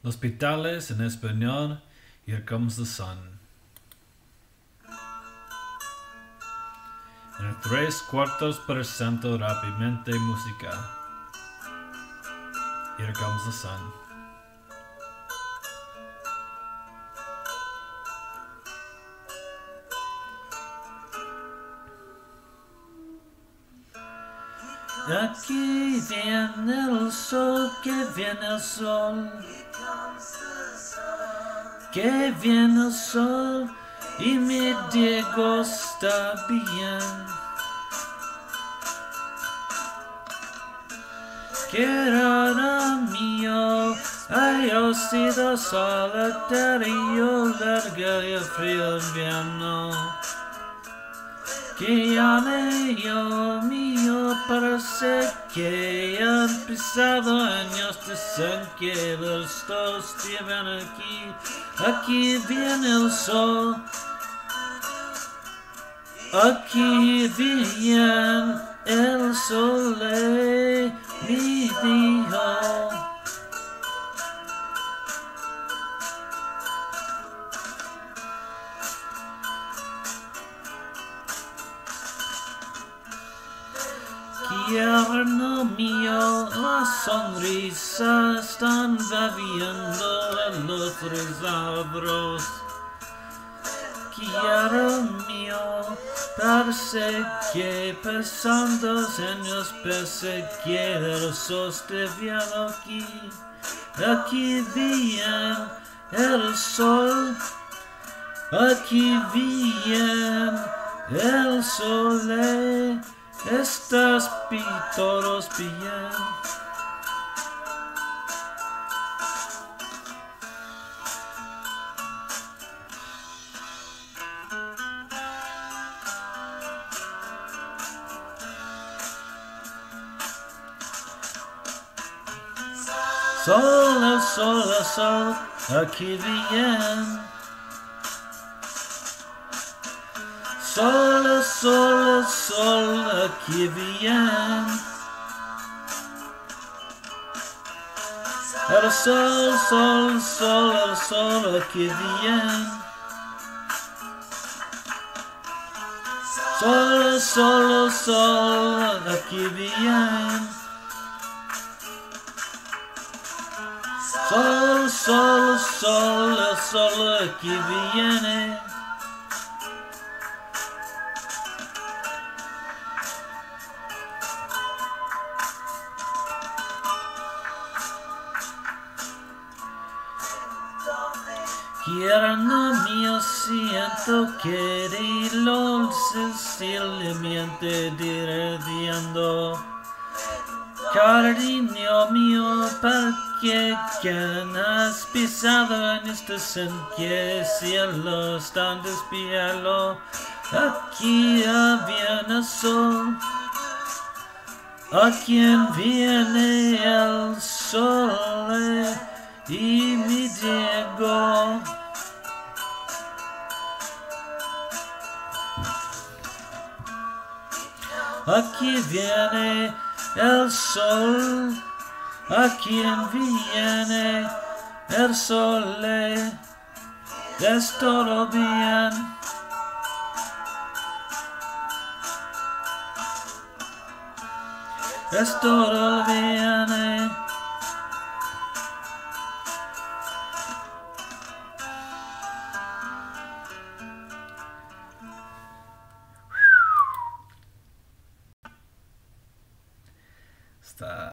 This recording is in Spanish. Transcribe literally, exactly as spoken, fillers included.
Hospitales en español, Here Comes the Sun. En tres cuartos por ciento rápidamente música. Here Comes the Sun. Aquí viene el sol, que viene el sol, que viene el sol, y mi Diego está bien. Querido mío, haya sido solitario, largo y frío invierno. Que amigo mío, parece que han pisado años de que los dos llevan aquí. Aquí viene el sol, aquí viene el sol, eh, mi dijo. Tierno mío, las sonrisas están bebiendo en los resabros. Quiero mío, parece que pasando años perseguidos sostenido aquí. Aquí viene el sol, aquí viene el sol. eh. Estás todos bien. Sol, el sol, el sol, aquí viene. Sol, el sol, el sol, aquí viene. El sol, sol, sol, el sol, aquí viene. Sol, sol, sol, aquí viene. Sol, sol, sol, el sol, aquí viene. Querido mío, siento que lo sencillamente dividiendo. Cariño mío, porque has pisado en este sen que cielo están despiado. Aquí viene el sol, aquí viene el sol, y mi Diego. Aquí viene el sol, aquí viene el sol, es todo bien. Es todo bien. Está